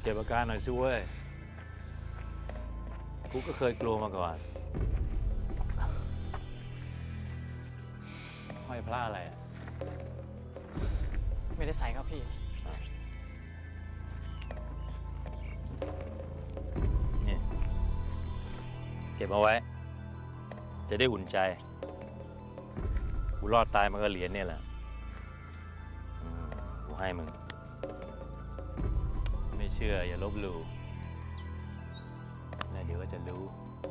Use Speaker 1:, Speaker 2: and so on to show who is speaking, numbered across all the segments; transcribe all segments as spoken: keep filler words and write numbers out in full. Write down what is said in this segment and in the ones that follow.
Speaker 1: เก็บอาการหน่อยสิเว้ยกูก็เคยกลัวมาก่อนห้อยพลาอะไรอ่ะ
Speaker 2: ไม่ได้ใส่ครับพี่
Speaker 1: นี่เก็บเอาไว้จะได้อุ่นใจกูรอดตายมันก็เหรียญเนี่ยแหละกูให้มึงไม่เชื่ออย่าลบหลู่แล้วเดี๋ยวก็จะรู้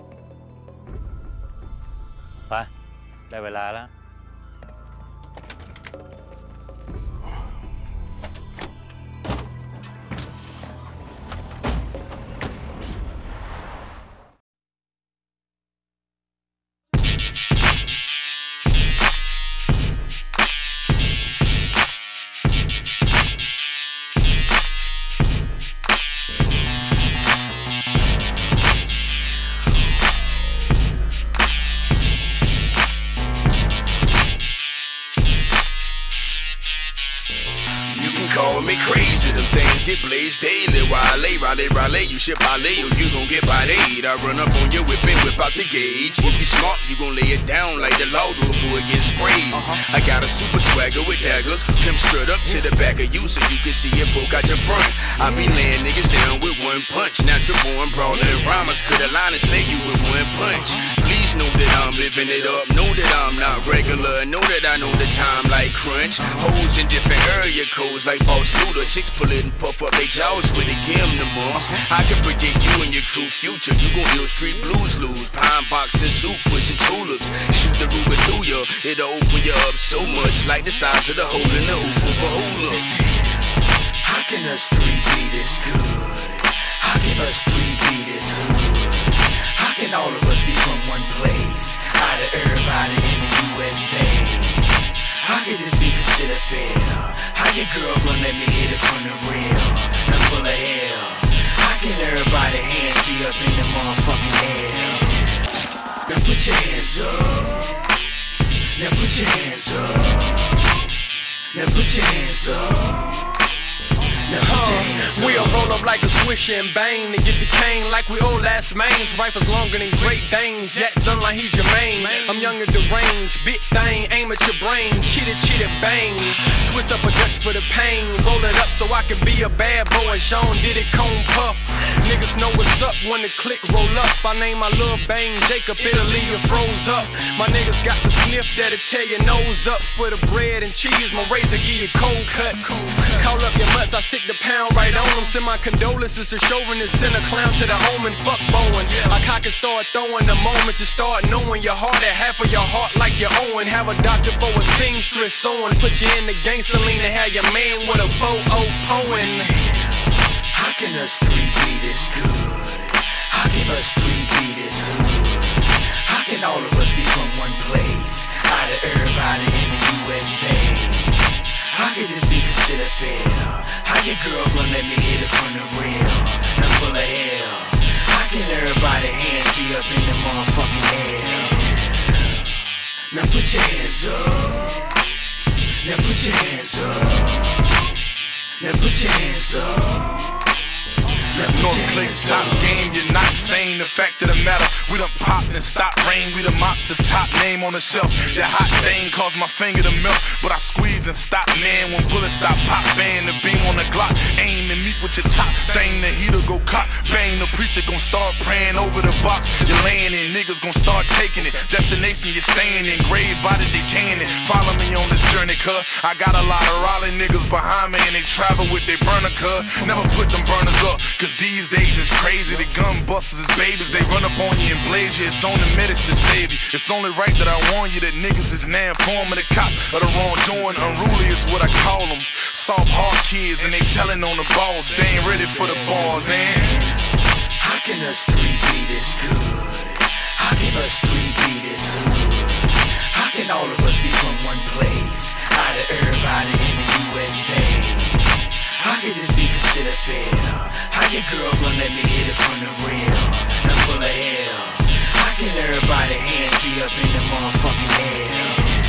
Speaker 1: ไปได้เวลาแล้ว
Speaker 3: Call me crazy, them things get blazed daily. While I lay, raleigh, raleigh, you shit ballet, or you gon' get bodied. I run up on your whip and whip out the gauge. If you smart, you gon' lay it down like the law do before it gets sprayed. Uh-huh. I got a super swagger with daggers, pimp straight up to the back of you so you can see it poke out your front. I be laying niggas down with one punch. Natural born brawler and rhyme, I spit a line and slay you with one punch. Please know that I'm living it up, know that I'm not regular, know that I know the time like crunch. Hoes in different area codes like Boss Luda, chicks pull it and puff up they jaws with it, give them the mumps. I can predict you and your crew future, you gon' ill street blues lose. Pine boxing, soup pushing tulips, shoot the Ruger through you, it'll open you up so much like the size of the hole in the hoop for hula. How can us three be this good? How can us three be this hood? How can all of us be from one place, out of everybody in the U S A? How could this be considered fair? How your girl gon' let me hit it from the rear? Now full of hell. How can everybody hands be up in the motherfucking air? Now put your hands up. Now put your hands up. Now put your hands up. Uh, we'll roll up like a swish and bang to get the cane like we old ass mains. Rifles longer than Great Danes. Jackson like he's your main. I'm young and deranged. Big thing, aim at your brain. Cheat it, cheat it, bang. Twist up a Dutch for the pain. Roll it up so I can be a bad boy. Sean did it, cone puff. Niggas know what's up when the click roll up. I name my little bang Jacob, Italy, it froze up. My niggas got the sniff that'll tear your nose up. For the bread and cheese, my razor give you cold cuts. Call up your mutts, I sit the pound right on them. Send my condolences to chauvinist, send a clown to the home and fuck Bowen. I cock and start throwing the moment you start knowing your heart at half of your heart like you're Owen. Have a doctor for a seamstress sewing. Put you in the gangster lean and have your man with a bow oh poem. How can us three be this good? How can us three be this hood? How can all of us be from one place, out of everybody in the U S A? How could this be considered fair? How your girl gon' let me hit it from the rear? Now full of hell. How can everybody hands be up in the motherfucking air? Now put your hands up. Now put your hands up. Now put your hands up. North Click top game, you're not saying the fact of the matter. We done popped and stopped rain, we the mobsters top name on the shelf. That hot thing caused my finger to melt, but I squeeze and stop, man. When bullets stop, pop, bang, the beam on the Glock. Aim and meet with your top thing, the heater go cop. Bang, the preacher gon' start praying over the box. You're laying in, niggas gon' start taking it. Destination you're staying in, grave body decaying it. Follow me on this journey, cuz I got a lot of Raleigh niggas behind me and they travel with their burner, cuz. Never put them burners up, cause these days it's crazy. The gun busters is babies, they run up on you and blaze you. It's only minutes to save you. It's only right that I warn you that niggas is now informing the cops of the wrongdoing. Unruly is what I call them. Soft hard kids and they telling on the balls. They ain't ready for the balls, and how can us three be this good? How can us three be this hood? How can all of us be from one place, out of everybody in the U S A? How could this be considered fair? How your girl gon' let me hit it from the rear? Now full of hell. How can everybody hands be up in the motherfucking air?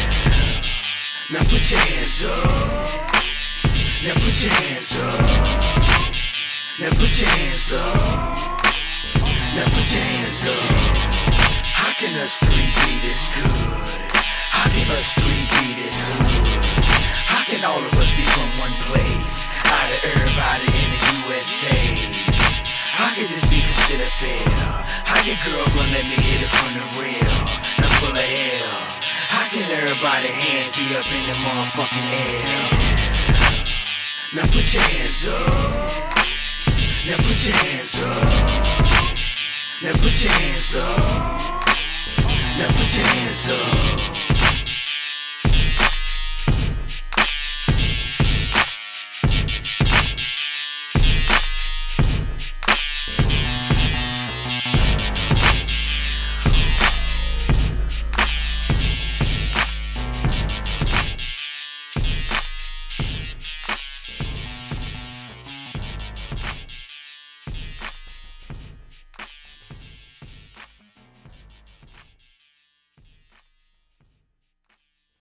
Speaker 3: Now put your hands up. Now put your hands up. Now put your hands up. Now put your hands up. How can us three be this good? How can us three be this good? How can all of us be from one place? Out of everybody in the U S A. How can this be considered fair? How your girl gonna let me hit it from the rear? Now full of hell. How can everybody's hands be up in the motherfucking air? Now put your hands up. Now put your hands up. Now put your hands up. Now put your hands up.